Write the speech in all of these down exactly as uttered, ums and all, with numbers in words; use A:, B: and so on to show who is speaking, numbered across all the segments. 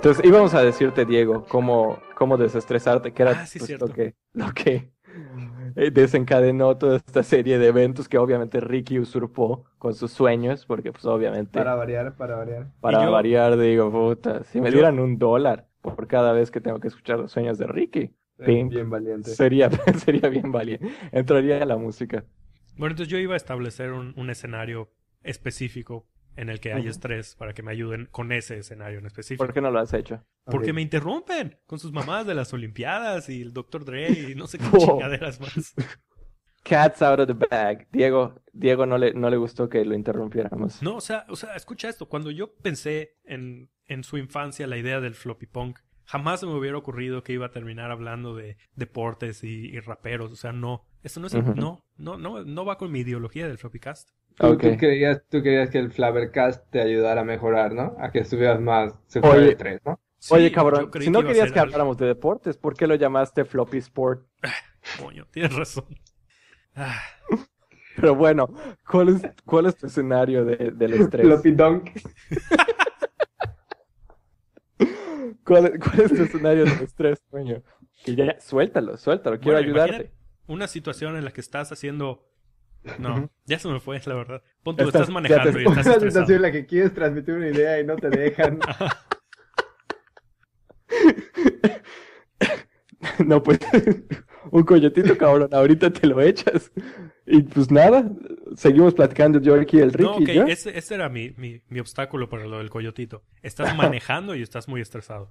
A: Entonces íbamos a decirte, Diego, cómo, cómo desestresarte, que era
B: Ah, sí,
A: pues,
B: cierto.
A: lo que, lo que eh, desencadenó toda esta serie de eventos que obviamente Ricky usurpó con sus sueños, porque pues obviamente,
C: Para variar, para variar.
B: Y
A: para
B: yo,
A: variar, digo, puta, si me
B: yo,
A: dieran un dólar por cada vez que tengo que escuchar los sueños de Ricky,
C: Es
A: pimp,
C: bien valiente.
A: sería, sería bien valiente, entraría a la música.
B: bueno, entonces yo iba a establecer un, un escenario específico en el que hay
A: Ujú.
B: estrés para que me ayuden con ese escenario en
A: ¿Por
B: específico.
A: qué no lo has hecho?
B: Porque
C: Ok.
B: me interrumpen con sus mamás de las Olimpiadas y el doctor Dre y no sé qué
A: Wow.
B: chingaderas más.
A: Cats out of the bag. Diego, Diego no le, no le gustó que lo interrumpiéramos.
B: No, o sea, o sea, escucha esto. Cuando yo pensé en, en su infancia la idea del floppy punk, jamás se me hubiera ocurrido que iba a terminar hablando de deportes y, y raperos. O sea, no. Esto no es,
A: Ujú.
B: no, no, no, no va con mi ideología del floppycast.
C: Tú,
A: Ok.
C: tú creías, tú querías que el Flavercast te ayudara a mejorar, ¿no? A que estuvieras más, se fuera
A: Oye.
C: de tres, ¿no?
A: Oye,
B: Sí,
A: cabrón,
B: yo creí
A: si
B: que
A: no
B: iba a
A: querías
B: ser
A: que
B: algo.
A: habláramos de deportes, ¿por qué lo llamaste Floppy Sport?
B: Coño, tienes razón. Ah,
A: Pero bueno, ¿cuál es, cuál es tu escenario de, del estrés?
C: Floppy Dunk.
A: ¿Cuál, es- cuál es tu escenario del estrés, coño? Que ya, ya, suéltalo, suéltalo, quiero
B: bueno,
A: ayudarte.
B: imagínate una situación en la que estás haciendo. No,
A: Ujú.
B: ya se me fue, la verdad. Pon tú,
A: Estás-
B: estás
A: ya
B: manejando
A: te-
B: y estás
C: Una
B: estresado.
C: situación en la que quieres transmitir una idea y no te dejan.
A: No, pues, un coyotito, cabrón, ahorita te lo echas. Y pues nada, seguimos platicando yo aquí, el Ricky
B: No, ok,
A: y yo.
B: ese, ese era mi, mi, mi obstáculo para lo del coyotito. Estás manejando y estás muy estresado.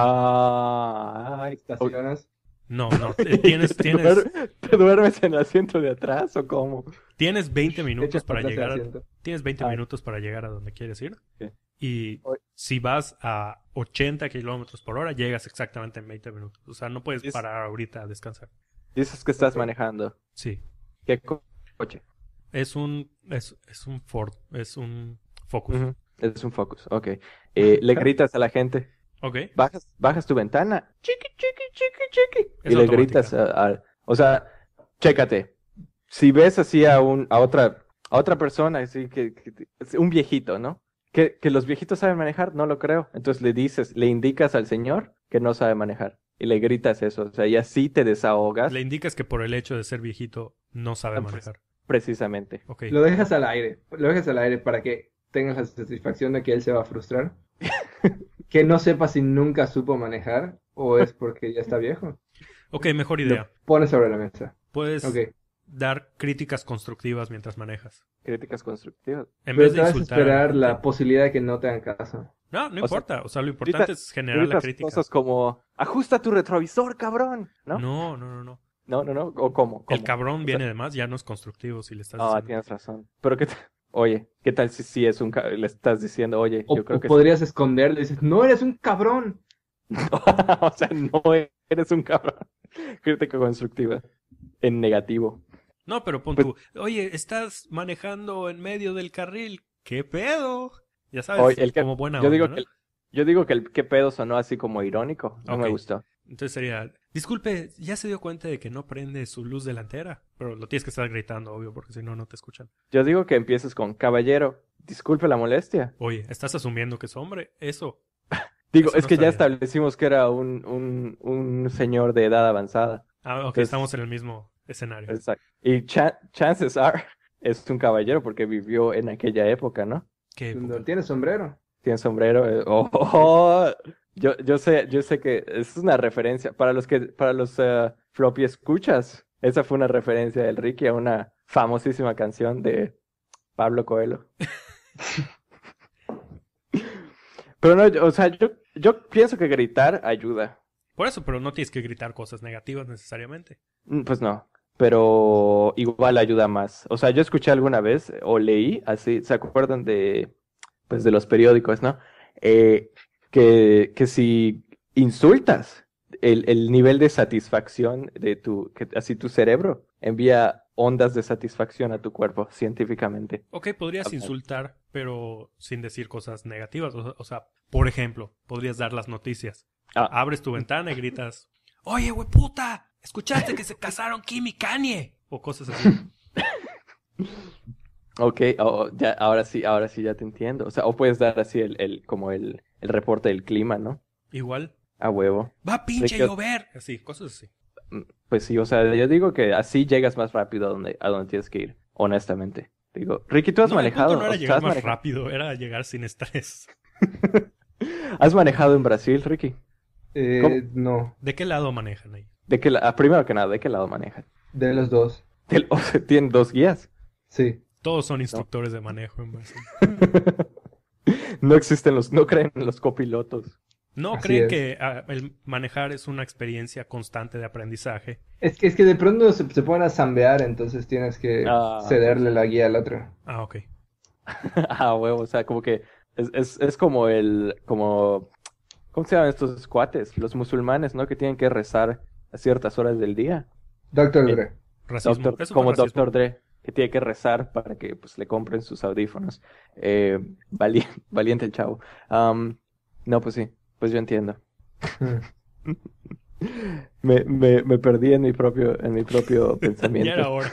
A: Ah, ay,
C: Estacionas.
B: No, no, eh, tienes,
A: ¿Te,
B: tienes,
A: duer- te duermes en el asiento de atrás o cómo?
B: tienes veinte
C: Te
B: minutos
C: echas
B: para
C: atrás del
B: llegar a,
C: asiento.
B: tienes veinte
A: Ah.
B: minutos para llegar a donde quieres ir.
A: Ok.
B: Y
A: Oye.
B: si vas a ochenta kilómetros por hora, llegas exactamente en veinte minutos. O sea, no puedes
A: Es-
B: parar ahorita a descansar.
A: Dices que estás
C: Ok.
A: manejando.
B: Sí.
A: ¿Qué co- coche?
B: Es un, es, es un Ford, es un Focus.
A: Ujú. Es un Focus, ok. Eh, le gritas a la gente,
B: Ok.
A: bajas, bajas tu ventana, chiqui, chiqui, chiqui, chiqui,
B: Es
A: y le
B: automática.
A: gritas a, a- o sea, chécate, si ves así a un, a otra, a otra persona, así que, que- es un viejito, ¿no? Que, que los viejitos saben manejar, no lo creo. Entonces le dices, le indicas al señor que no sabe manejar y le gritas eso, o sea, y así te desahogas.
B: Le indicas que por el hecho de ser viejito no sabe
A: Ah, pues.
B: manejar.
A: Precisamente.
B: Ok.
C: Lo dejas al aire. Lo dejas al aire para que tengas la satisfacción de que él se va a frustrar. Que no sepa si nunca supo manejar o es porque ya está viejo.
B: Ok, mejor
C: Lo
B: idea.
C: pones sobre la mesa.
B: Puedes
C: Ok.
B: dar críticas constructivas mientras manejas.
A: Críticas constructivas.
B: En
C: Pero
B: vez
C: te
B: de
C: vas a
B: insultar a la
C: esperar la
B: gente.
C: posibilidad de que no te hagan caso.
B: No, no
A: O sea,
B: importa. O sea, lo importante
A: grita-
B: es generar la
A: Gritas
B: crítica.
A: cosas como, ajusta tu retrovisor, cabrón, ¿no?
B: No, no, no, no.
A: No, no, no, o cómo,
B: El
A: cómo.
B: cabrón
A: O sea,
B: viene de más, ya no es constructivo si le estás
A: Ah,
B: diciendo.
A: tienes razón. Pero qué tal, oye, ¿qué tal si sí es un ca- le estás diciendo, oye,
C: O,
A: yo creo
C: o
A: que
C: podrías esconderlo y dices, no eres un cabrón.
A: sí. O sea, no eres un cabrón. Crítica constructiva. En negativo.
B: No, pero pon
A: Pues-
B: tú. Oye, estás manejando en medio del carril. ¿Qué pedo? Ya sabes,
A: Oye, el que-
B: como buena
A: yo
B: onda,
A: digo
B: ¿no?
A: que el- yo digo que el qué pedo sonó así como irónico. No me
B: Ok.
A: gustó.
B: Entonces sería, disculpe, ya se dio cuenta de que no prende su luz delantera. Pero lo tienes que estar gritando, obvio, porque si no, no te escuchan.
A: Yo digo que empieces con caballero. Disculpe la molestia.
B: Oye, estás asumiendo que es hombre. Eso.
A: Digo,
B: Eso
A: es
B: no
A: que
B: está
A: ya
B: bien.
A: establecimos que era un, un, un señor de edad avanzada.
B: Ah, ok,
A: Entonces-
B: estamos en el mismo escenario.
A: Exacto. Y cha- chances are es un caballero porque vivió en aquella época, ¿no?
B: ¿Qué
C: No
B: época?
C: tienes sombrero.
A: Tiene sombrero. eh, oh, oh, oh. Yo, yo sé, yo sé que es una referencia para los que, para los eh, floppy escuchas. Esa fue una referencia del Ricky a una famosísima canción de Pablo Coelho. Pero no, yo- o sea, yo, yo pienso que gritar ayuda.
B: Por eso, pero no tienes que gritar cosas negativas necesariamente.
A: Mm, Pues no, pero igual ayuda más. O sea, yo escuché alguna vez o leí así, ¿se acuerdan de, pues de los periódicos, ¿no? Eh, que, que si insultas, el, el nivel de satisfacción de tu, que así tu cerebro envía ondas de satisfacción a tu cuerpo científicamente.
B: Ok, podrías
A: Ok.
B: insultar, pero sin decir cosas negativas. O, o sea, por ejemplo, podrías dar las noticias.
A: Ah.
B: Abres tu ventana y gritas, oye, güey, puta, ¿escuchaste que se casaron Kim y Kanye? O cosas así.
A: Ok, oh, ya, ahora sí, ahora sí ya te entiendo. O sea, o puedes dar así el, el, como el, el reporte del clima, ¿no?
B: Igual.
A: A huevo.
B: ¡Va pinche
A: Ricky,
B: llover! Así, cosas así.
A: pues sí, o sea, yo digo que así llegas más rápido a donde, a donde tienes que ir, honestamente. Digo, Ricky, ¿tú has
B: No, el
A: manejado?
B: punto no era
A: O sea,
B: llegar
A: ¿has
B: más
A: manejado?
B: rápido, era llegar sin estrés.
A: ¿Has manejado en Brasil, Ricky?
C: Eh, no,
B: ¿De qué lado manejan ahí?
A: ¿De qué la- ah, primero que nada, ¿de qué lado manejan?
C: de los dos.
A: Del- o sea, ¿tienen dos guías?
C: Sí.
B: Todos son instructores de manejo en Brasil.
A: No existen los, no creen en los copilotos.
B: ¿No
C: Así
B: creen
C: es.
B: que ah, el manejar es una experiencia constante de aprendizaje?
C: Es que, es que de pronto se, se ponen a zambear, entonces tienes que
A: Ah,
C: cederle la guía al otro.
B: Ah, ok.
A: Ah, huevo, o sea, como que es, es, es como el, como, ¿cómo se llaman estos cuates? Los musulmanes, ¿no? Que tienen que rezar a ciertas horas del día.
C: Doctor
A: Eh,
C: Dre.
B: Racismo.
A: Doctor-
B: Eso fue
A: como
B: racismo.
A: doctor Dre, que tiene que rezar para que pues le compren sus audífonos. Eh, vali- valiente el chavo. Am, no, pues sí, pues yo entiendo.
C: Mm.
A: Me, me, me perdí en mi propio, en mi propio
B: Ya era
A: pensamiento.
B: hora.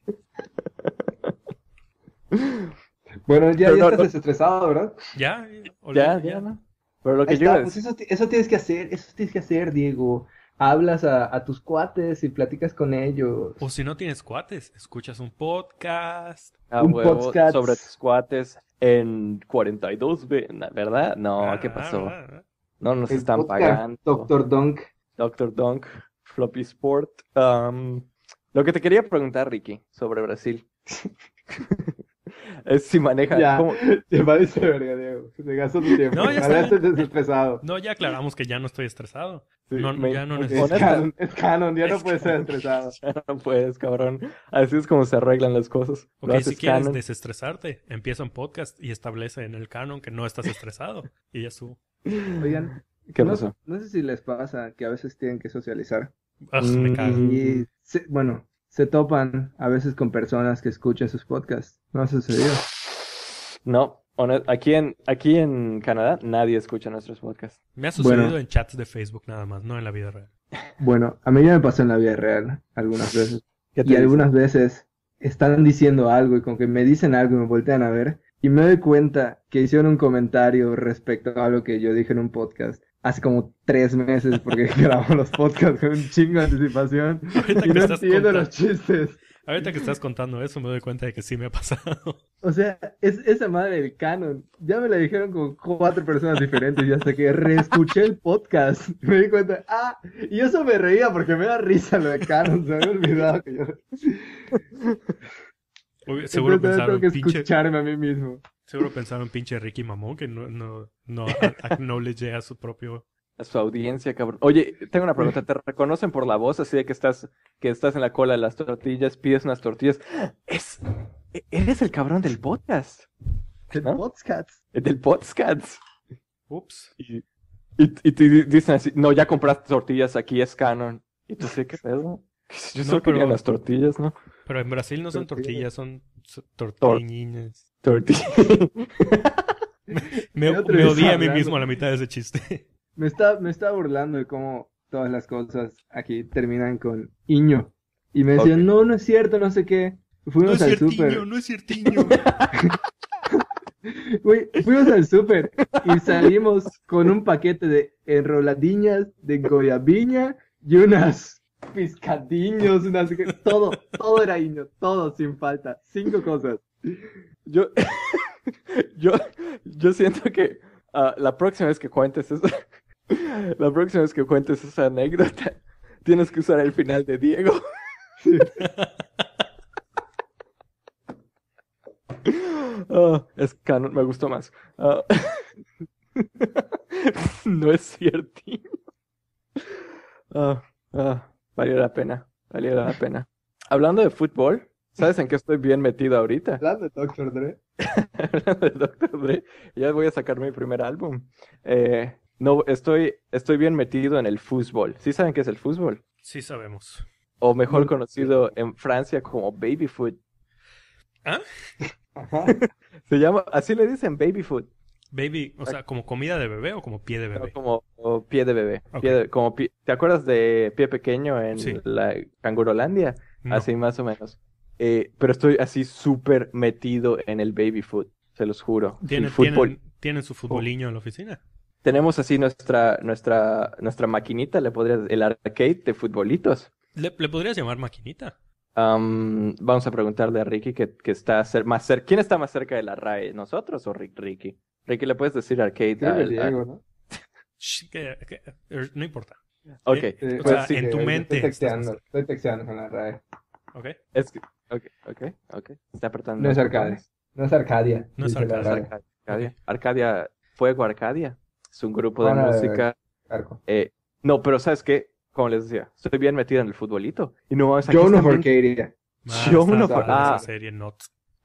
C: Bueno, ya,
A: Pero
C: ya
A: no,
C: estás
A: no.
C: desestresado, ¿verdad?
B: Ya,
A: Ya, ya, ¿no? Pero lo que
C: Ahí
A: yo iba
C: está,
A: a
C: pues
A: decir,
C: eso, ti- eso tienes que hacer, eso tienes que hacer, Diego. Hablas a, a tus cuates y platicas con ellos.
B: O si no tienes cuates, escuchas un podcast.
A: a
C: un
A: huevo
C: podcast.
A: sobre tus cuates en cuarenta y dos, ve- ¿verdad? No, ¿qué
B: Ah,
A: pasó?
B: ah, ah.
A: No nos
C: El
A: están
C: podcast,
A: pagando.
C: Doctor Dunk.
A: Doctor Dunk, Floppy Sport. Um, lo que te quería preguntar, Ricky, sobre Brasil. Es si maneja.
C: Ya,
A: ¿cómo?
C: te parece verga, Diego. Te gastó tu tiempo.
B: No, ya está
C: Ahora
B: bien.
C: estás desestresado.
B: No, ya aclaramos que ya no estoy estresado.
A: Sí,
B: No,
A: me-
B: ya no
A: ok.
C: Es
B: necesito.
A: Honesta-
C: canon, es canon, ya no
B: Es
C: puedes ser estresado.
A: Ya no puedes, cabrón. Así es como se arreglan las cosas. Lo
B: Ok, si
A: haces
B: quieres
A: canon.
B: desestresarte, empieza un podcast y establece en el canon que no estás estresado. Y ya estuvo.
C: Oigan,
A: ¿Qué
C: no,
A: pasó?
C: no sé si les pasa que a veces tienen que socializar.
B: Ugh, me
A: Mm.
B: cago.
C: Y, se- bueno, se topan a veces con personas que escuchan sus podcasts. ¿No ha sucedido?
A: No, hone- aquí en, aquí en Canadá nadie escucha nuestros podcasts.
B: Me ha sucedido
C: Bueno.
B: en chats de Facebook nada más, no en la vida real.
C: Bueno, a mí ya me pasó en la vida real algunas veces.
A: ¿Qué te
C: Y
A: dicen?
C: algunas veces están diciendo algo y con que me dicen algo y me voltean a ver y me doy cuenta que hicieron un comentario respecto a algo que yo dije en un podcast hace como tres meses porque grabamos los podcasts con un chingo de anticipación
B: Ahorita
C: y
B: que
C: no
B: estás
C: entiendo
B: contando-
C: los chistes.
B: Ahorita que estás contando eso me doy cuenta de que sí me ha pasado.
C: O sea, es esa madre del canon. Ya me la dijeron con cuatro personas diferentes y hasta que reescuché el podcast me di cuenta, ah, y eso me reía porque me da risa lo de canon, se me había olvidado que yo...
B: Uy, seguro
C: Entonces ahora
B: pensaron
C: tengo que
B: pinche,
C: escucharme a mí mismo.
B: seguro pensaron pinche Ricky Mamón que no, no, no a- acknowledge a su propio.
A: A su audiencia, cabrón. Oye, tengo una pregunta. ¿Te reconocen por la voz así de que estás, que estás en la cola de las tortillas, pides unas tortillas? Es, e- eres el cabrón del podcast.
C: El
A: ¿No?
C: podcast.
A: El del podcast.
B: Ups.
A: Y, y, y te di- dicen así, no, ya compraste tortillas, aquí es canon. Y tú sé qué pedo. Yo
B: No,
A: solo quería
B: pero-
A: las tortillas, ¿no?
B: Pero en Brasil no son
A: Tortillas.
B: tortillas, son so- tortiñines.
A: Tortillas.
B: Me,
C: ¿Qué otro
B: me
C: día
B: odié a mí
C: hablando?
B: mismo a la mitad de ese chiste.
C: Me está, me está burlando de cómo todas las cosas aquí terminan con iño. Y me decían,
A: Ok.
C: no, no es cierto, no sé qué.
B: No
C: Fuimos
B: es
C: al
B: ciertiño,
C: súper.
B: no es ciertiño.
C: Güey, fuimos al súper y salimos con un paquete de enroladiñas, de goyabiña y unas piscadiños, unas... Todo, todo era iño, todo sin falta. Cinco cosas.
A: Yo, yo, yo siento que ah, la próxima vez que cuentes esa, la próxima vez que cuentes esa anécdota, tienes que usar el final de Diego. Ah, es canon, me gustó más. Ah, no es cierto. Ah, ah, valió la pena, valió la pena. Hablando de fútbol, ¿sabes en qué estoy bien metido ahorita?
C: Hablando de doctor Dre.
A: Hablando de doctor Dre, ya voy a sacar mi primer álbum. Eh, no, estoy, estoy bien metido en el fútbol. ¿Sí saben qué es el fútbol?
B: Sí sabemos.
A: O mejor
C: No.
A: conocido en Francia como baby food.
B: ¿Ah?
C: Ajá.
A: Se llama, así le dicen baby food,
B: Baby, o sea, ¿como comida de bebé o como pie de
A: pero
B: bebé?
A: como, como pie de bebé.
B: Ok.
A: Pie de- como pie- ¿te acuerdas de Pie Pequeño en
B: Sí.
A: la Cangurolandia?
B: No.
A: Así más o menos. Eh, pero estoy así súper metido en el baby food, se los juro.
B: ¿Tienen,
A: El fútbol.
B: tienen, ¿tienen su futboliño en la oficina?
A: tenemos así nuestra, nuestra, nuestra maquinita, le podrías, el arcade de futbolitos.
B: ¿Le, le podrías llamar maquinita?
A: Am, vamos a preguntarle a Ricky que, que está cer- más cerca. ¿Quién está más cerca de la R A E? ¿Nosotros o Rick- Ricky? Ricky, ¿le puedes decir arcade?
C: Creo que
A: al- al-
C: Diego, ¿no?
B: Shh, que- que- er, no importa.
A: Ok,
B: Eh,
C: Sí,
B: o
C: pues
B: sea,
C: sí,
B: en
C: que
B: tu
C: estoy
B: mente. estás
C: texteando,
B: más-
C: estoy texteando con la R A E.
B: ¿Ok?
A: es que, ok, ok, ok. Está apretando
C: No es
A: los
C: Arcadia.
A: botones.
C: No es Arcadia.
B: No es
C: dice la
A: Es
C: R A E.
A: Arcadia. Arcadia. Arcadia, Fuego Arcadia. Es un grupo de
C: Ahora,
A: música.
C: Arco.
A: eh, no, pero ¿sabes qué? Como les decía, estoy bien metido en el futbolito. Y no mames, aquí
C: Joan
A: están
C: of
A: bien-
C: Arcadia.
B: Ah,
A: Yo
B: está
A: no-
B: padre
A: ah.
B: esa serie Not.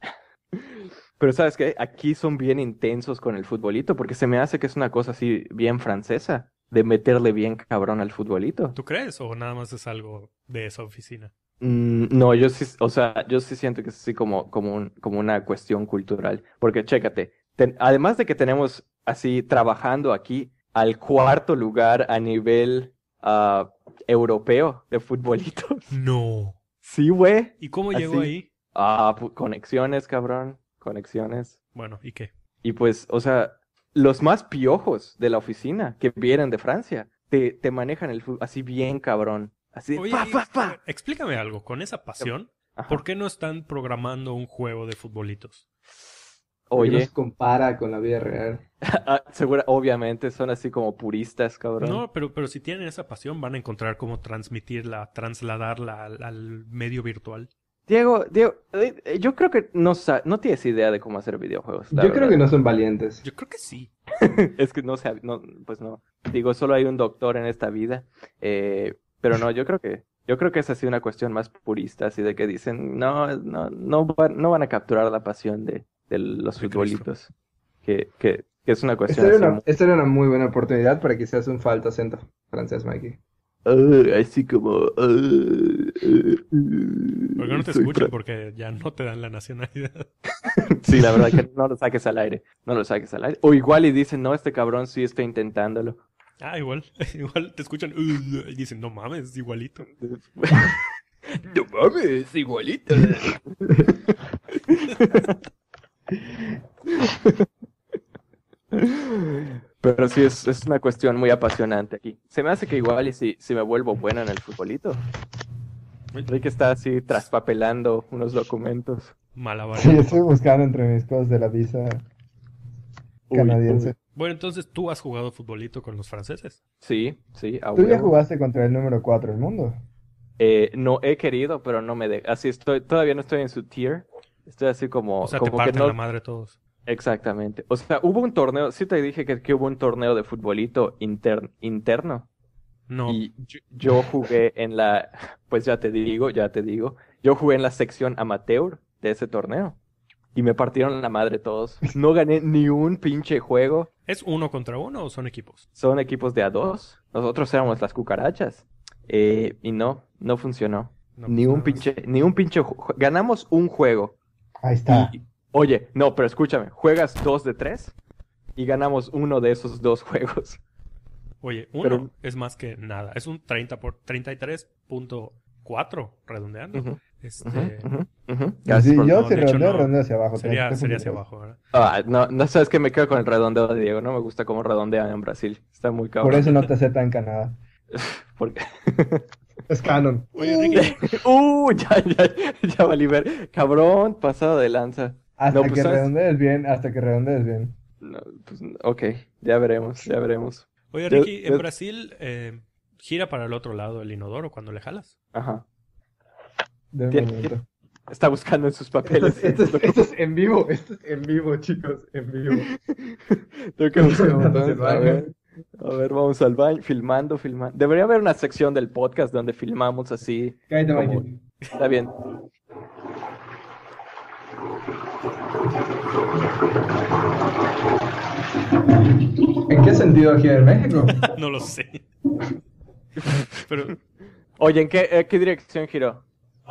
A: Pero ¿sabes qué? Aquí son bien intensos con el futbolito, porque se me hace que es una cosa así bien francesa, de meterle bien cabrón al futbolito.
B: ¿Tú crees o nada más es algo de esa oficina?
A: Mm, no, yo sí, o sea, yo sí siento que es así como, como, un, como una cuestión cultural, porque chécate, ten- además de que tenemos así trabajando aquí al cuarto lugar a nivel ah, europeo de futbolitos.
B: No.
A: Sí, güey.
B: ¿Y cómo
A: Así.
B: llegó ahí?
A: Ah, pu- conexiones, cabrón, conexiones.
B: Bueno, ¿y qué?
A: Y pues, o sea, los más piojos de la oficina que vienen de Francia te, te manejan el fútbol así bien cabrón. Así de
B: Oye,
A: pa,
B: y-
A: pa, pa.
B: explícame algo. Con esa pasión,
A: Ajá.
B: ¿por qué no están programando un juego de futbolitos?
C: Porque no
A: Oye,
C: se compara con la vida real.
A: ah, segura, obviamente son así como puristas, cabrón.
B: No, pero, pero si tienen esa pasión, van a encontrar cómo transmitirla, trasladarla al, al medio virtual.
A: Diego, Diego, eh, eh, yo creo que no, sa- no tienes idea de cómo hacer videojuegos, la
C: Yo creo
A: verdad.
C: que no son valientes.
B: Yo creo que sí.
A: Es que no sé, no, pues no. Digo, solo hay un doctor en esta vida. eh, pero no, yo creo que, yo creo que es así una cuestión más purista, así de que dicen, no, no, no, van, no van a capturar la pasión de, de los
B: De
A: futbolitos. Que, que, que es una
C: Esta
A: cuestión
C: era
A: así.
C: una,
A: muy-
C: esta era una muy buena oportunidad para que seas un falto acento francés, Mikey.
A: Ah, así como. ah, ah,
B: ¿Por qué no te
A: soy
B: escuchan?
A: fra-
B: Porque ya no te dan la nacionalidad.
A: Sí, la verdad que no lo saques al aire. No lo saques al aire. O igual y dicen, no, este cabrón sí está intentándolo.
B: Ah, igual. Igual te escuchan "Uh", y dicen, no mames, es igualito.
A: No mames, igualito. Pero sí, es, es una cuestión muy apasionante aquí. Se me hace que igual y si, si me vuelvo buena en el futbolito. Rick está así traspapelando unos documentos.
B: Malabar.
C: Sí, estoy buscando entre mis cosas de la visa
A: Uy,
C: canadiense.
A: uy.
B: Bueno, entonces tú has jugado futbolito con los franceses.
A: Sí, sí, a
C: Tú ya
A: huevo.
C: jugaste contra el número cuatro del mundo.
A: Eh, no he querido, pero no me de... Así estoy, todavía no estoy en su tier. Estoy así como,
B: O sea, te
A: como que
B: parten
A: no...
B: la madre todos.
A: Exactamente. O sea, hubo un torneo, sí te dije que, que hubo un torneo de futbolito inter- interno.
B: No.
A: Y yo, yo jugué en la, pues ya te digo, ya te digo, yo jugué en la sección amateur de ese torneo. Y me partieron la madre todos. No gané ni un pinche juego.
B: ¿Es uno contra uno o son equipos?
A: Son equipos de a dos. Nosotros éramos las cucarachas. Eh, y no, no funcionó.
B: No,
A: ni
B: pues
A: un
B: nada más.
A: pinche, ni un pinche ju- ganamos un juego.
C: Ahí está.
A: Y, oye, no, pero escúchame, juegas dos de tres y ganamos uno de esos dos juegos.
B: Oye, uno
A: Pero-
B: es más que nada. Es un treinta por treinta y tres punto cuatro redondeando.
A: Ujú,
B: Este,
A: ujú, ujú, ujú.
C: Sí,
A: Gracias por-
C: yo
B: no,
C: si
B: de hecho,
C: redondeo,
B: no.
C: redondeo hacia abajo.
B: Sería,
C: treinta
B: sería hacia
C: puntos.
B: abajo, ¿verdad?
A: Ah, no, no sabes que me quedo con el redondeo de Diego. No me gusta cómo redondean en Brasil. Está muy cabrón.
C: Por eso no te aceptan en Canadá.
A: Porque...
C: Es canon.
B: Oye, Ricky,
A: uh, ya, ya, ya valí ver. Cabrón, pasado de lanza.
C: Hasta
A: No, pues,
C: que
A: ¿sabes?
C: redondees bien, hasta que redondees bien.
A: No, pues, ok, ya veremos, ya veremos.
B: oye,
A: Yo-
B: Ricky, en
A: yo-
B: Brasil eh, gira para el otro lado el inodoro cuando le jalas.
A: Ajá.
C: De un
A: Tiene-
C: momento.
A: Está buscando en sus
C: Esto
A: papeles.
C: es, esto, es, esto es en vivo, esto es en vivo, chicos, en vivo.
A: Tengo que buscar
C: Vamos al
A: botones. A
C: baño.
A: ver, a ver, vamos al baño, filmando, filmando. Debería haber una sección del podcast donde filmamos así.
C: Cállate,
A: como-
C: Mikey.
A: Está bien.
C: ¿En qué sentido aquí en México?
B: No lo sé. Pero,
A: Oye, ¿en qué, eh, qué dirección giró?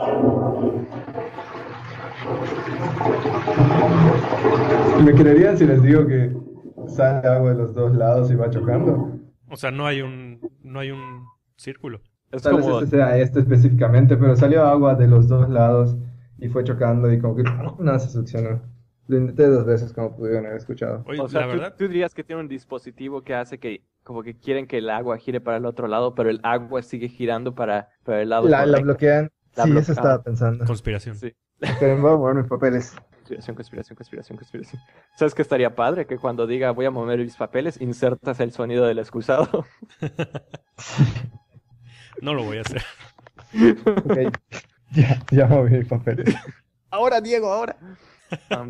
C: ¿Me creerían si les digo que sale agua de los dos lados y va chocando?
B: o sea, no hay un, no hay un círculo.
A: Es
C: Tal vez
A: como...
C: este sea este específicamente, pero salió agua de los dos lados y fue chocando y como que nada se succionó. Lo intenté dos veces como pudieron haber escuchado.
B: Oye,
A: O sea,
B: la
A: tú,
B: verdad,
A: tú dirías que tiene un dispositivo que hace que, como que quieren que el agua gire para el otro lado, pero el agua sigue girando para, para el lado
C: La, la
A: correcto.
C: bloquean.
A: La
C: Sí, eso
A: bloquea.
C: estaba pensando.
B: conspiración.
A: Sí.
C: Esperen, voy a mover mis papeles.
A: Conspiración, conspiración, conspiración, conspiración. ¿Sabes qué estaría padre? Que cuando diga voy a mover mis papeles, insertas el sonido del excusado.
B: No lo voy a hacer.
C: Ok, ya, ya moví mis papeles.
A: Ahora, Diego, ahora. Um,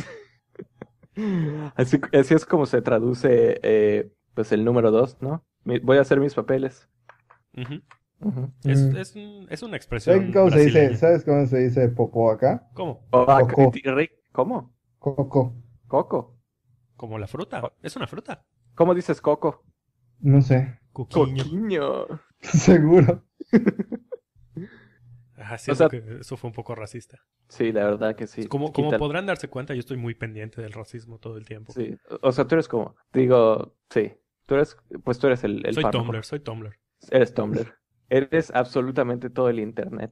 A: así, así es como se traduce eh, pues el número dos, ¿no? Mi- voy a hacer mis papeles.
B: Ujú.
A: Ujú.
B: Es,
C: Mm.
B: es, un- es una expresión
C: ¿Sabes cómo se dice?
B: brasileña.
C: ¿Sabes cómo se dice popó acá?
B: ¿Cómo?
A: Oh, ah,
C: Coco.
A: c- Rick, ¿cómo?
C: Coco.
A: Coco.
B: Como la fruta. Es una fruta.
A: ¿Cómo dices coco?
C: No sé.
B: Coquiño.
A: Coquiño.
C: Seguro.
B: Ah,
A: O
B: siento
A: sea-
B: que eso fue un poco racista.
A: Sí, la verdad que sí.
B: Como, como
A: Quítalo.
B: podrán darse cuenta, yo estoy muy pendiente del racismo todo el tiempo.
A: Sí. O sea, tú eres como, digo, sí. Tú eres, pues tú eres el, el
B: soy
A: párrafo.
B: Tumblr, soy Tumblr.
A: Eres Tumblr. Eres absolutamente todo el internet.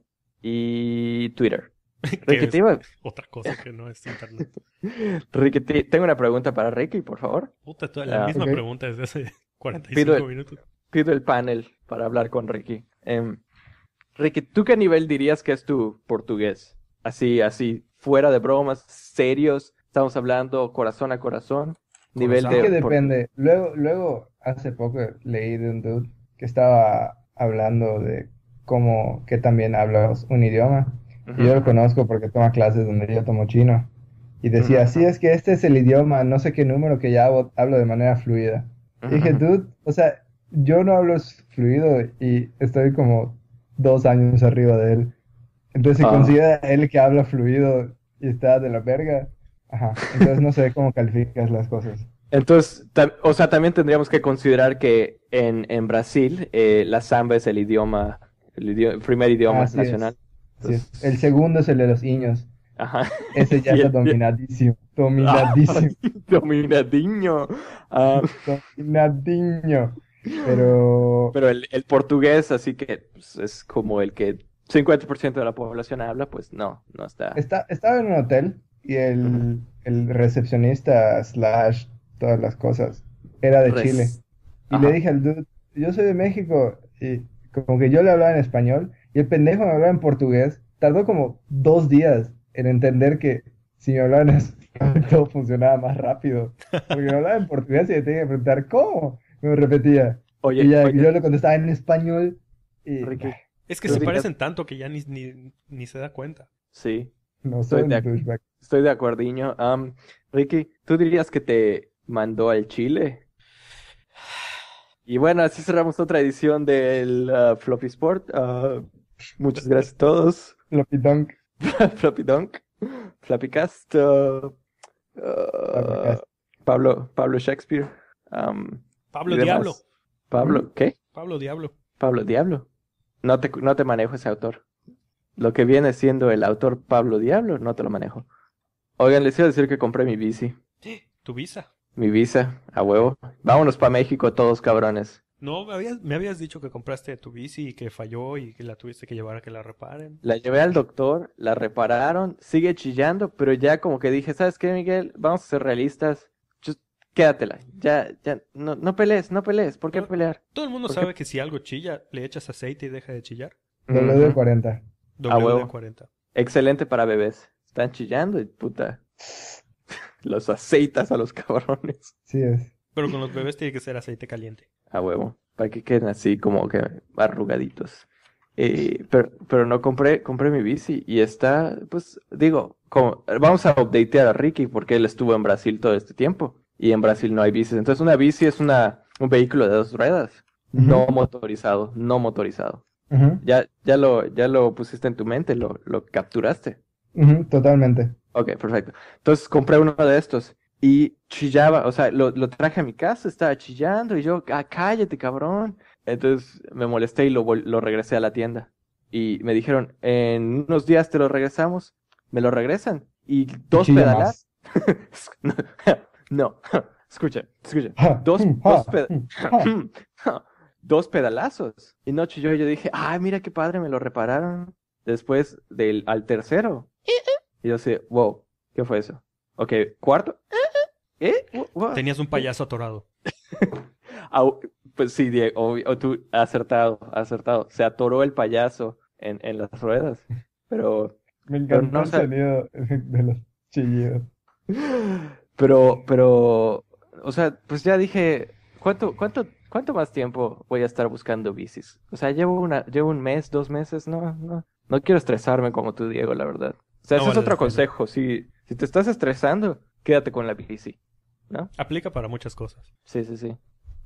A: Y Twitter.
B: Que
A: Ricky,
B: es
A: te iba-
B: otra cosa que no es internet.
A: Ricky, te- tengo una pregunta para Ricky, por favor.
B: Puta, toda la
A: Ah,
B: misma
C: ok.
B: pregunta desde hace cuarenta y
A: Pido
B: cinco
A: el-
B: minutos.
A: Pido el panel para hablar con Ricky. Em, Ricky, ¿tú qué nivel dirías que es tu portugués? Así, así, fuera de bromas, serios. Estamos hablando corazón a corazón. Nivel
B: Corazón.
C: Es que
A: de... por-
C: depende. Luego, luego, hace poco leí de un dude que estaba hablando de cómo que también hablas un idioma.
A: Ujú.
C: Y yo lo conozco porque toma clases donde yo tomo chino. Y decía,
A: Ujú.
C: sí, es que este es el idioma, no sé qué número que ya hablo, hablo de manera fluida. Y dije,
A: Ujú.
C: dude, o sea, yo no hablo fluido y estoy como dos años arriba de él. Entonces, si
A: Ah.
C: considera él que habla fluido y está de la verga, ajá. Entonces no sé cómo calificas las cosas.
A: Entonces, ta- o sea, también tendríamos que considerar que en, en Brasil eh, la samba es el idioma, el, idi- el primer idioma
C: Así
A: nacional.
C: es, así es.
A: Entonces,
C: El segundo es el de los niños.
A: ajá.
C: Ese ya
A: Y
C: está
A: el-
C: dominadísimo.
A: Ah,
C: Dominadísimo.
A: dominadiño. Ah,
C: Dominadinho. Pero
A: pero el, el portugués, así que pues, es como el que cincuenta por ciento de la población habla, pues no, no está.
C: está, estaba en un hotel y el,
A: Ujú.
C: el recepcionista slash todas las cosas era de
A: Res-
C: Chile. Y
A: Ajá.
C: le dije al dude, yo soy de México. Y como que yo le hablaba en español y el pendejo me hablaba en portugués. Tardó como dos días en entender que si me hablaba en español todo funcionaba más rápido. Porque me hablaba en portugués y le tenía que preguntar ¿cómo? Me repetía.
A: Oye,
C: Y ya,
A: oye,
C: yo le contestaba en español y
A: Ricky,
B: Es que
A: Pero
B: se
A: digas-
B: parecen tanto que ya ni, ni, ni se da cuenta.
A: sí,
C: no
A: Estoy
C: soy
A: de
C: un
A: ac-
C: douchebag.
A: estoy de acuerdiño. Am, Ricky, ¿tú dirías que te mandó al Chile? Y bueno, así cerramos otra edición del ah, Floppy Sport. Ah, muchas gracias a todos.
C: Floppy dunk.
A: Floppy Dunk, Flappycast, uh, uh,
C: Flappycast.
A: Pablo, Pablo Shakespeare, um,
B: Pablo
A: y demás.
B: Diablo.
A: Pablo, ¿qué?
B: Pablo Diablo.
A: Pablo Diablo. No te, no te manejo ese autor. Lo que viene siendo el autor Pablo Diablo, no te lo manejo. Oigan, les iba a decir que compré mi bici.
B: Tu visa.
A: Mi visa, a huevo. Vámonos para México todos, cabrones.
B: No, me habías, me habías dicho que compraste tu bici y que falló y que la tuviste que llevar a que la reparen.
A: La llevé al doctor, la repararon, sigue chillando, pero ya como que dije, ¿sabes qué, Miguel? Vamos a ser realistas. Just quédatela. Ya, ya, no, no pelees, no pelees. ¿Por qué
B: Pero-
A: pelear?
B: Todo el mundo
A: ¿Por qué?
B: sabe que si algo chilla, le echas aceite y deja de chillar.
C: W D
A: Ujú.
C: cuarenta.
B: W D
A: huevo.
B: cuarenta.
A: Excelente para bebés. Están chillando y puta. Los aceitas a los cabrones.
C: Sí es.
B: Pero con los bebés tiene que ser aceite caliente.
A: A huevo. Para que queden así como que arrugaditos. Eh, pero, pero no compré, compré mi bici y está, pues, digo, como, vamos a updatear a Ricky porque él estuvo en Brasil todo este tiempo y en Brasil no hay bicis. Entonces una bici es una, un vehículo de dos ruedas, no
C: Ujú.
A: motorizado, no motorizado.
C: Ujú,
A: Ya, ya lo, ya lo pusiste en tu mente, lo, lo capturaste.
C: ujú, totalmente.
A: Ok, perfecto. Entonces compré uno de estos y chillaba, o sea, lo, lo traje a mi casa, estaba chillando y yo, ah, cállate, cabrón. Entonces me molesté y lo, vol- lo regresé a la tienda. Y me dijeron, en unos días te lo regresamos. Me lo regresan. Y dos
C: Chilla
A: pedaladas.
C: más.
A: No, escucha, escucha.
C: Ja,
A: Dos,
C: hum,
A: dos,
C: ja,
A: peda-
C: hum, ja.
A: dos pedalazos. Y no chilló. Y yo dije, ay, mira qué padre, me lo repararon. Después del, al tercero. Y yo sé, wow, ¿qué fue eso? Ok, cuarto. ¿Eh? ¿Eh? What?
B: Tenías un payaso atorado.
A: Au, pues sí, Diego, obvio, o tú, acertado, acertado. Se atoró el payaso en, en las ruedas. Pero,
C: Me
A: pero
C: encantó
A: no, o
C: el
A: sea,
C: sonido de los chillidos.
A: pero, pero, o sea, pues ya dije, ¿cuánto, cuánto, cuánto más tiempo voy a estar buscando bicis? O sea, llevo una, llevo un mes, dos meses, no, no, no quiero estresarme como tú, Diego, la verdad. O sea,
B: No
A: ese es
B: vale la
A: otro
B: pena.
A: consejo. Si, si te estás estresando, quédate con la bici, ¿no?
B: Aplica para muchas cosas.
A: Sí, sí, sí.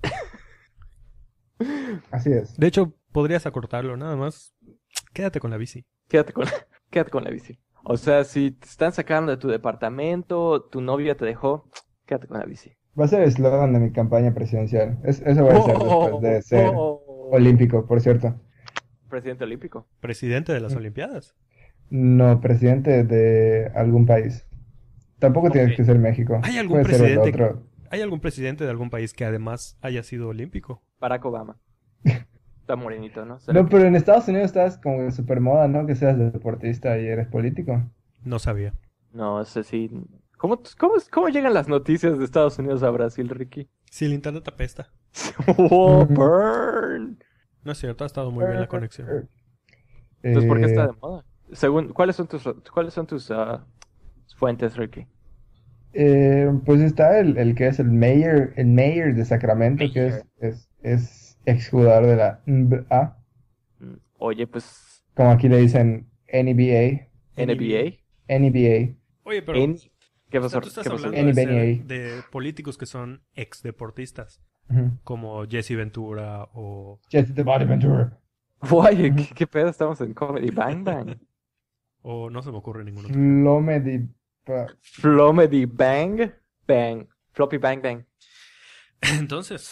C: Así es.
B: De hecho, podrías acortarlo nada más. Quédate con la bici.
A: Quédate con, quédate con la bici. O sea, si te están sacando de tu departamento, tu novia te dejó, quédate con la bici.
C: Va a ser el eslogan de mi campaña presidencial. Es- eso voy a hacer después de ser
A: Oh,
C: olímpico, por cierto.
A: presidente olímpico.
B: Presidente de las Olimpiadas.
C: No, presidente de algún país. Tampoco tienes
A: Ok.
C: que ser México.
B: ¿Hay algún
C: Puede ser el
B: presidente?
C: otro.
B: ¿Hay algún presidente de algún país que además haya sido olímpico?
A: Barack Obama. Está morenito, ¿no? Se le-
C: No, pero en Estados Unidos estás como en super moda, ¿no? Que seas deportista y eres político.
B: No sabía.
A: No, ese sí. ¿Cómo, cómo, cómo llegan las noticias de Estados Unidos a Brasil, Ricky?
B: Si el internet apesta.
A: Oh,
C: Ujú.
A: burn.
B: No es cierto, ha estado muy bien la conexión.
A: Entonces, ¿por qué está
C: Eh,
A: de moda? Según, ¿cuáles son tus, cuáles son tus ah, fuentes, Ricky?
C: eh, pues está el, el que es el mayor, el mayor de Sacramento, que
A: Mayor.
C: es, es, es exjugador de la N B A,
A: Mm, Oye, pues,
C: como aquí le dicen N B A,
A: N B A.
C: N B
B: Oye, pero...
A: En- ¿Qué
B: o
A: pasó?
B: sea, tú estás
A: ¿Qué pasó?
B: hablando de,
C: Any, Benny,
B: ser- de políticos que son ex deportistas,
C: A. Ujú.
B: como Jesse Ventura o,
C: Jesse the Body Ventura.
A: Oye, ¿qué, qué pedo? Estamos en Comedy Bang Bang.
B: o no se me ocurre ningún otro.
C: Flome di... pa-
A: Flomedy Bang Bang. Floppy Bang Bang.
B: Entonces,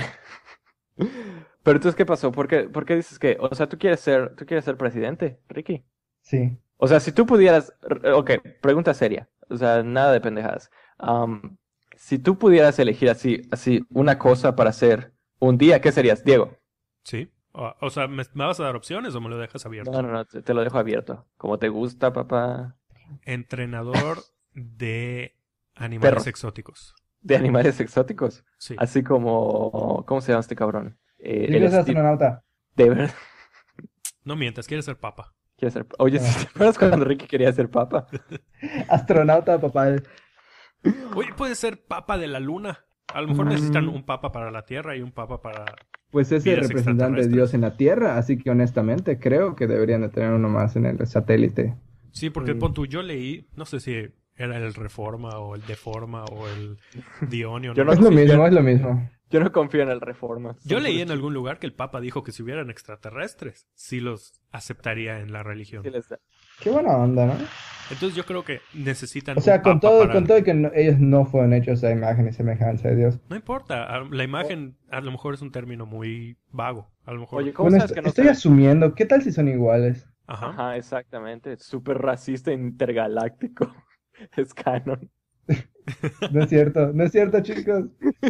A: Pero entonces, ¿qué pasó? ¿Por qué, por qué dices que, o sea, tú quieres ser, tú quieres ser presidente, Ricky?
C: Sí.
A: O sea, si tú pudieras, r- ok, pregunta seria, o sea, nada de pendejadas. Am, si tú pudieras elegir así, así una cosa para hacer un día, ¿qué serías, Diego?
B: sí. O, o sea, ¿me, me vas a dar opciones o me lo dejas abierto?
A: No, no, no, te, te lo dejo abierto. Como te gusta, papá.
B: Entrenador de animales
A: Perros.
B: exóticos.
A: De animales exóticos.
B: Sí.
A: Así como, ¿cómo se llama este cabrón? Eh,
C: Yo
A: el
C: quiero ser
A: Steve-
C: astronauta.
A: de verdad.
B: No mientas, quieres ser papa.
A: Quiere ser- Oye, ¿sí ¿te acuerdas cuando Ricky quería ser papa?
C: Astronauta, papá.
B: Oye, puede ser papa de la luna. A lo mejor
A: Mm.
B: necesitan un papa para la Tierra y un papa para...
C: Pues es el
B: Vidas
C: representante de
B: extraterrestres.
C: Dios en la Tierra, así que honestamente creo que deberían de tener uno más en el satélite.
B: Sí, porque
A: Mm.
B: pon tú, yo leí, no sé si era el Reforma o el Deforma o el The Onion.
A: Yo
B: no
A: no
C: Es
B: sé.
C: lo
A: sí,
C: mismo,
A: yo-
C: es lo mismo.
A: Yo no confío en el Reforma.
B: Yo
A: Son
B: leí
A: puros
B: en algún lugar que el Papa dijo que si hubieran extraterrestres, sí los aceptaría en la religión.
A: Sí les da.
C: Qué buena onda, ¿no?
B: Entonces yo creo que necesitan
C: O sea,
B: un
C: con
B: papa
C: todo,
B: para-
C: con todo y que no- ellos no fueron hechos a imagen y semejanza de Dios.
B: No importa, a- la imagen a lo mejor es un término muy vago. A lo mejor...
A: Oye, ¿cómo
C: Bueno,
A: sabes
C: est-
A: que no
C: estoy
A: sabes?
C: asumiendo, ¿qué tal si son iguales?
B: Ajá.
A: Ajá, exactamente. Súper racista intergaláctico. Es canon.
C: No es cierto, no es cierto, chicos.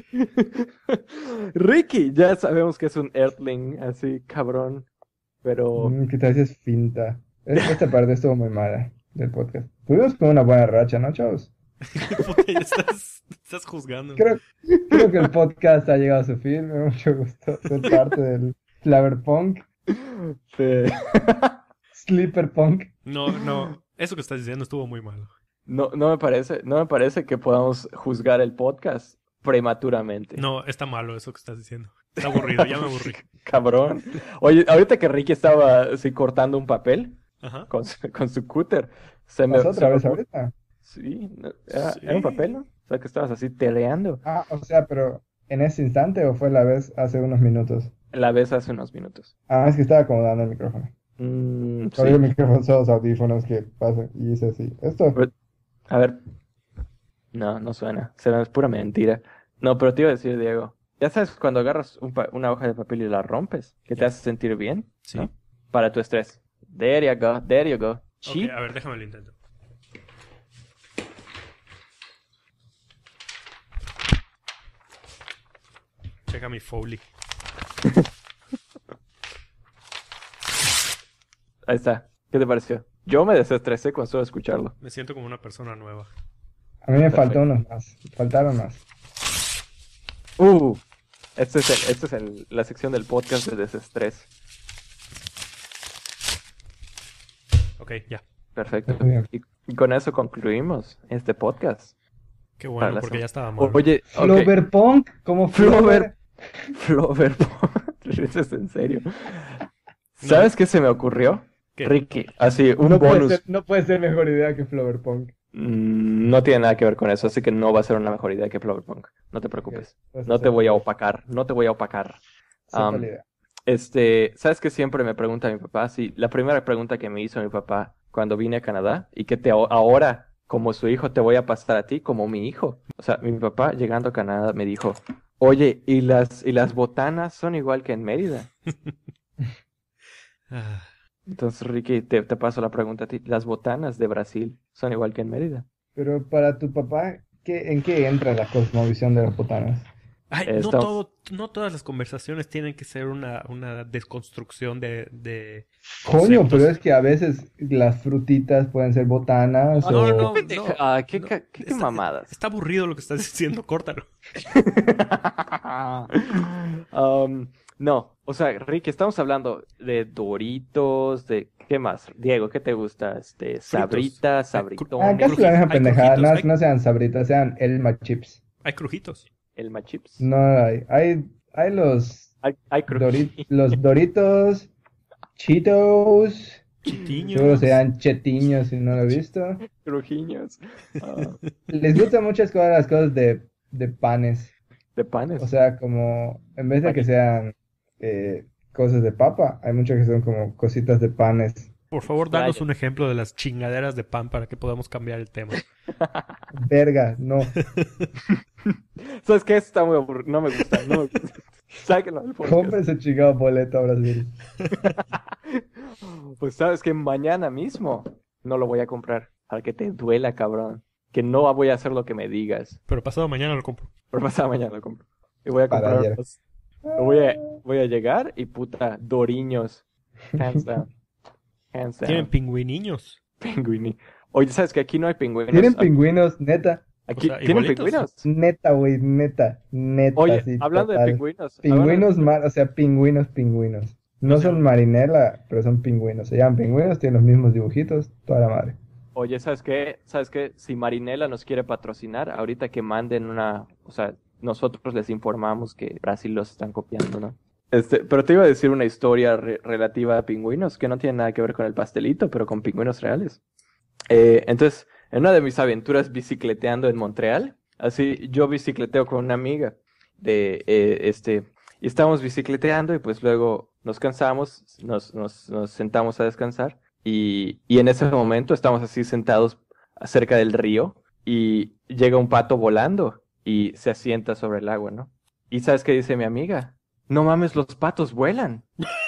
A: Ricky, ya sabemos que es un Earthling, así, cabrón. Pero
C: Mm, ¿Qué tal si es finta? E- Esta parte estuvo muy mala del podcast. Tuvimos como una buena racha, ¿no, chavos?
B: Puta, ya estás, estás juzgando.
C: Creo, creo que el podcast ha llegado a su fin. Me da mucho gusto ser parte del Flaverpunk,
A: sí.
C: Sleeperpunk.
B: No, no, eso que estás diciendo estuvo muy malo.
A: no, no me parece, no me parece que podamos juzgar el podcast prematuramente.
B: No, está malo eso que estás diciendo. Está aburrido, ya me aburrí.
A: Cabrón. Oye, ahorita que Ricky estaba así cortando un papel
B: Ajá.
A: con su, con su cúter, se me,
C: ¿Pasó
A: se
C: otra
A: me
C: vez
A: ocurre-
C: ahorita?
A: Sí, no, era,
B: Sí.
A: era un papel, ¿no? O sea, que estabas así teleando.
C: Ah, o sea, pero ¿en ese instante o fue la vez hace unos minutos?
A: La vez hace unos minutos.
C: Ah, es que estaba acomodando el micrófono.
A: Mm, sí.
C: Oye, el micrófono son los audífonos que pasan y hice así. Esto.
A: Pero- A ver. No, no suena. Será es pura mentira. No, pero te iba a decir, Diego. Ya sabes, cuando agarras un pa- una hoja de papel y la rompes, que te
B: Ya.
A: hace sentir bien,
B: Sí.
A: ¿no? Para tu estrés. There you go, there you go.
B: Ok,
A: Cheap.
B: a ver, déjame lo intento. Checa mi Foley.
A: Ahí está. ¿Qué te pareció? Yo me desestresé con solo escucharlo.
B: Me siento como una persona nueva.
C: A mí me
A: Perfecto.
C: faltó uno más. Faltaron más.
A: Uh, este es, el, este es el, la sección del podcast de desestrés.
B: Ok, ya.
A: Perfecto.
C: Muy bien.
A: Y, y con eso concluimos este podcast.
B: Qué
A: Para
B: bueno,
A: la
B: porque
A: sem-
B: ya estábamos.
A: Oye, ok.
C: Floverpunk, como
A: Flover.
C: Flover.
A: Flover. ¿Eso es en serio? ¿Sabes qué se me ocurrió?
B: ¿Qué?
A: Ricky, así, un
C: No puede
A: bonus.
C: ser, no puede ser mejor idea que Floverpunk.
A: Mm, No tiene nada que ver con eso, así que no va a ser una mejor idea que Flowerpunk. No te preocupes.
C: Pues,
A: No te voy a opacar, no te voy a opacar.
C: sepa
A: Um,
C: la idea.
A: Este, ¿sabes qué siempre me pregunta mi papá? Sí, la primera pregunta que me hizo mi papá cuando vine a Canadá y que te ahora, como su hijo, te voy a pasar a ti como mi hijo. O sea, mi papá llegando a Canadá me dijo, oye, ¿y las, y las botanas son igual que en Mérida?
B: Ah,
A: Entonces, Ricky, te, te paso la pregunta a ti. ¿Las botanas de Brasil son igual que en Mérida?
C: Pero para tu papá, ¿qué, ¿en qué entra la cosmovisión de las botanas?
B: Ay,
A: Eh,
B: no
A: estamos-
B: todo, no todas las conversaciones tienen que ser una, una desconstrucción de, de
C: Coño,
B: conceptos.
C: pero es que a veces las frutitas pueden ser botanas
B: No,
C: o...
B: no, no.
A: Pendeja. Ah, qué,
B: no.
A: ca- qué- qué
B: Está-
A: mamadas.
B: Está aburrido lo que estás diciendo, córtalo.
A: Um, no, o sea, Ricky, estamos hablando de Doritos, de ¿qué más? Diego, ¿qué te gusta? Este, Sabritas,
B: Ay,
C: Ah,
A: Sabritones,
C: casi la misma
B: hay
C: pendejada,
B: crujitos,
C: no,
B: hay-
C: no sean sabritas, sean Elma Chips.
B: Hay crujitos.
A: Elma Chips.
C: No hay, hay, hay los,
A: Hay, hay
C: Dori-
A: crujitos.
C: los Doritos, Cheetos,
B: Chitiños.
C: seguro sean chetiños si no lo he visto.
A: Crujiños. Ah,
C: Les gustan muchas cosas las cosas de, de panes,
A: de panes.
C: o sea, como en vez de que sean eh, cosas de papa, hay muchas que son como cositas de panes.
B: Por favor, danos
A: Vaya.
B: un ejemplo de las chingaderas de pan para que podamos cambiar el tema.
C: Verga, no.
A: ¿Sabes qué? Esto está muy aburrido. No me gusta. No me gusta. Sáquenlo del podcast.
C: Compre ese chingado boleto a Brasil.
A: Pues sabes que mañana mismo no lo voy a comprar. Para que te duela, cabrón. Que no voy a hacer lo que me digas.
B: Pero pasado mañana lo compro.
A: Por pasado mañana lo compro. Y voy a
C: Para
A: comprar.
C: ayer.
A: unos- Voy a, voy a llegar y puta, Doriños. Hands down. Hands down.
B: Tienen pingüiniños.
A: Pingüini. Oye, ¿sabes que aquí no hay pingüinos?
C: ¿Tienen
A: Aquí-
C: pingüinos? Neta.
A: Aquí,
B: O sea,
A: ¿tienen
B: igualitos.
A: pingüinos?
C: Neta, güey, neta. Neta,
A: Oye,
C: sí,
A: hablando de
C: total.
A: pingüinos. hablando de-
C: Pingüinos, mar- o sea, pingüinos, pingüinos. No
B: O sea,
C: son marinela, pero son pingüinos. Se llaman pingüinos, tienen los mismos dibujitos, toda la madre.
A: Oye, ¿sabes qué? ¿Sabes qué? Si Marinela nos quiere patrocinar, ahorita que manden una, o sea, nosotros les informamos que Brasil los están copiando, ¿no? Este, pero te iba a decir una historia re- relativa a pingüinos que no tiene nada que ver con el pastelito, pero con pingüinos reales. Eh, entonces, en una de mis aventuras bicicleteando en Montreal, así yo bicicleteo con una amiga de eh, este y estábamos bicicleteando y pues luego nos cansamos, nos, nos, nos sentamos a descansar y, y en ese momento estamos así sentados cerca del río y llega un pato volando y se asienta sobre el agua, ¿no? ¿Y sabes qué dice mi amiga? No mames, los patos vuelan.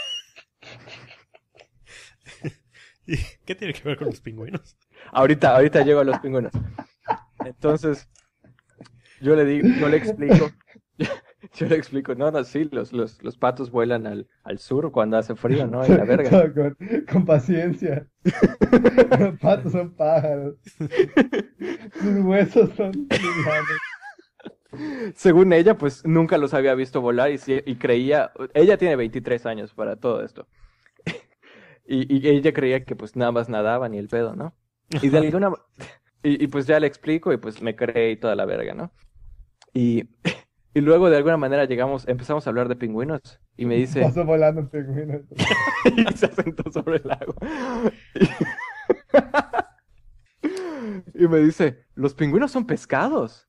B: ¿Y qué tiene que ver con los pingüinos?
A: Ahorita, ahorita llego a los pingüinos. Entonces, yo le digo, yo le explico, yo le explico, no, no, sí, los, los, los patos vuelan al, al sur cuando hace frío, ¿no? En la verga.
C: Todo con, con paciencia. Los patos son pájaros. Sus huesos son livianos.
A: Según ella, pues nunca los había visto volar y, sí- y creía, ella tiene veintitrés años para todo esto. Y, y ella creía que pues nada más nadaban y el pedo, ¿no? Y de alguna y, y pues ya le explico y pues me cree y toda la verga, ¿no? Y, y luego de alguna manera llegamos, empezamos a hablar de pingüinos y me dice,
C: Pasó volando un pingüino.
A: y se sentó sobre el lago. Y, y me dice, los pingüinos son pescados.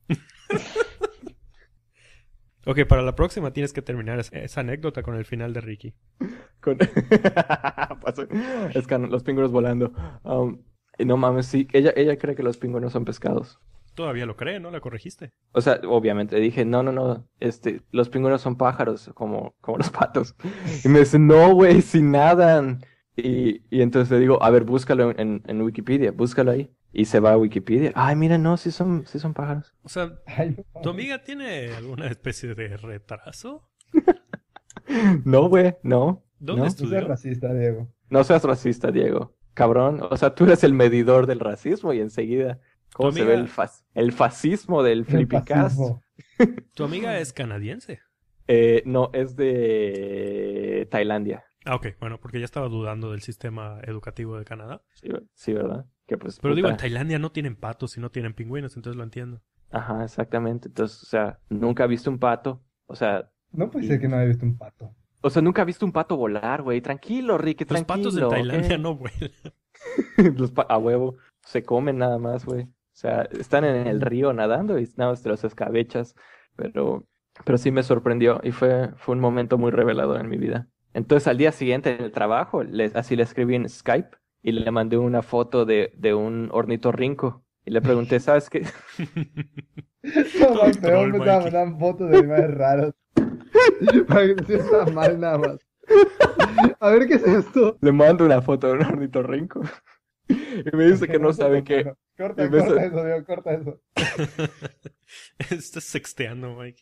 B: Ok, para la próxima tienes que terminar es- esa anécdota con el final de Ricky.
A: Con... Pasó- Es que los pingüinos volando. Um, y no mames, sí, ella, ella cree que los pingüinos son pescados.
B: Todavía lo cree, ¿no? La corregiste.
A: O sea, obviamente dije, no, no, no, este, los pingüinos son pájaros, como, como los patos. Y me dice, no, güey, si nadan. Y, y entonces le digo, a ver, búscalo en, en Wikipedia, búscalo ahí. Y se va a Wikipedia. Ay, mira, no, sí son, sí son pájaros.
B: O sea,
C: Ay, no.
B: ¿tu amiga tiene alguna especie de retraso?
A: No, güey, no.
B: ¿Dónde
A: no.
C: No
B: estudió?
C: seas racista, Diego.
A: No seas racista, Diego. Cabrón, o sea, tú eres el medidor del racismo y enseguida. cómo
B: Tu
A: se ve
B: amiga-
A: el, fas- el fascismo del
C: El
A: Flippycast.
C: fascismo.
B: Tu amiga es canadiense.
A: Eh, no, es de Tailandia.
B: Ah, ok, bueno, porque ya estaba dudando del sistema educativo de Canadá.
A: Sí, ver- sí, ¿verdad? Que pues,
B: Pero digo, en
A: puta.
B: Tailandia no tienen patos y no tienen pingüinos, entonces lo entiendo.
A: Ajá, exactamente. Entonces, o sea, nunca he visto un pato. O sea,
C: No puede ser que no haya visto un pato.
A: o sea, nunca he visto un pato volar, güey. Tranquilo, Ricky,
B: Los patos en
A: tranquilo.
B: Tailandia
A: ¿ok?
B: no vuelan.
A: Los pa- a huevo. Se comen nada más, güey. O sea, están en el río nadando y nada más te los escabechas. Pero, pero sí me sorprendió y fue, fue un momento muy revelador en mi vida. Entonces, al día siguiente en el trabajo, le- así le escribí en Skype y le mandé una foto de, de un ornitorrinco. Y le pregunté, ¿sabes qué?
C: No,
B: Todo
C: más peor,
B: troll,
C: me estaba
B: Mikey.
C: mandando fotos de animales raros. Para que no se sienta mal nada más. A ver, ¿qué es esto?
A: Le mando una foto de un ornitorrinco. Y me dice que no saben qué.
C: Corta,
A: y me
C: corta
A: sa-
C: eso, Diego, corta eso.
B: Estás sexteando, Mike.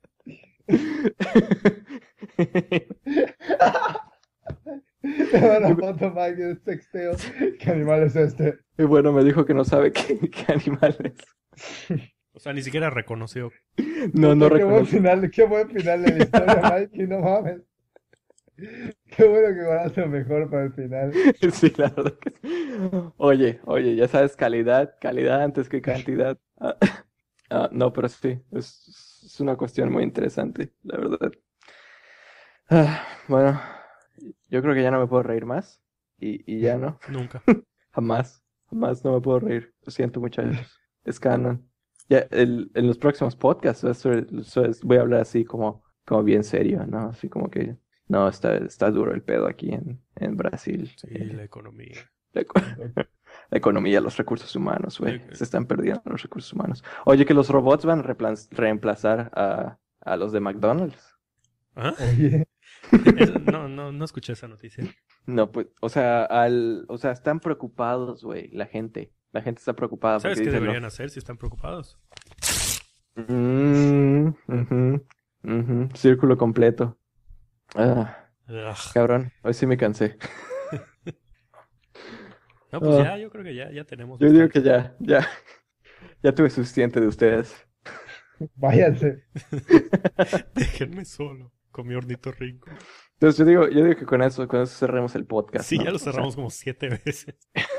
C: Te mando una foto, Mike, de sexteo. ¿Qué animal es este?
A: Y bueno, me dijo que no sabe qué, qué animal es.
B: O sea, ni siquiera reconoció.
A: No, no
C: Puta, qué buen
A: reconoce.
C: final, qué buen final de la historia, Mike, no mames. Qué bueno que guardaste lo mejor para el final.
A: Sí, la verdad que sí. Oye, oye, ya sabes, calidad, calidad antes que cantidad. Ah, ah, no, pero sí, es, es una cuestión muy interesante, la verdad. Ah, bueno, yo creo que ya no me puedo reír más. Y, y ya no,
B: Nunca.
A: jamás, jamás no me puedo reír. Lo siento, muchachos. Es canon. Ya, el- en los próximos podcasts eso- eso es- voy a hablar así como, como bien serio, ¿no? Así como que, no, está, está duro el pedo aquí en, en Brasil.
B: Sí,
A: Eh,
B: la economía.
A: la, eco- la economía, los recursos humanos, güey.
B: Ok.
A: Se están perdiendo los recursos humanos. Oye, que los robots van a replan- reemplazar a, a los de McDonald's.
B: ¿Ah?
C: Oye,
B: Eso- no, no, no escuché esa noticia.
A: No, pues, o sea, al, o sea, están preocupados, güey, la gente. La gente está preocupada
B: ¿Sabes
A: porque
B: qué
A: dicen,
B: deberían
A: no.
B: hacer si están preocupados?
A: Mm, ujú, ujú, círculo completo. Ah,
B: Ugh.
A: cabrón, hoy sí me cansé.
B: No, pues
A: Ah.
B: ya, yo creo que ya, ya tenemos.
A: Yo digo
B: bastante.
A: que ya, ya, ya tuve suficiente de ustedes.
C: váyanse.
B: Déjenme solo con mi ornitorrinco.
A: Entonces yo digo, yo digo que con eso, con eso cerremos el podcast,
B: Sí,
A: ¿no?
B: ya lo
A: O sea,
B: cerramos como siete veces.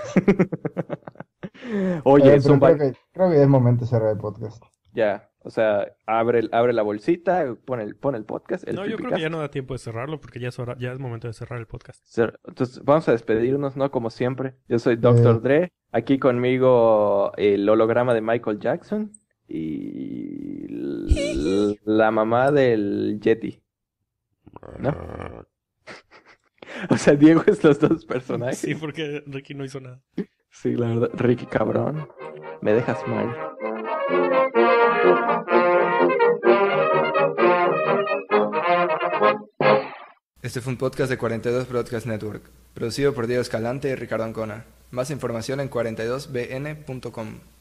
A: Oye,
C: Eh,
A: es
C: pero
A: un
C: creo
A: ba-
C: que, creo que ya es momento de cerrar el podcast.
A: ya, o sea, abre, el- abre la bolsita, pone el, pone el podcast, el
B: No, yo creo que
A: Flippycast.
B: ya no da tiempo de cerrarlo porque ya es, hora- ya es momento de cerrar el podcast.
A: Cer- Entonces, vamos a despedirnos, ¿no? Como siempre. Yo soy doctor
C: Eh.
A: Dre. Aquí conmigo el holograma de Michael Jackson y l- la mamá del Yeti. ¿No? O sea, Diego es los dos personajes.
B: Sí, porque Ricky no hizo nada.
A: Sí, la verdad. Ricky, cabrón. Me dejas mal.
D: Este fue un podcast de cuarenta y dos Broadcast Network, producido por Diego Escalante y Ricardo Ancona. Más información en cuarenta y dos b n punto com.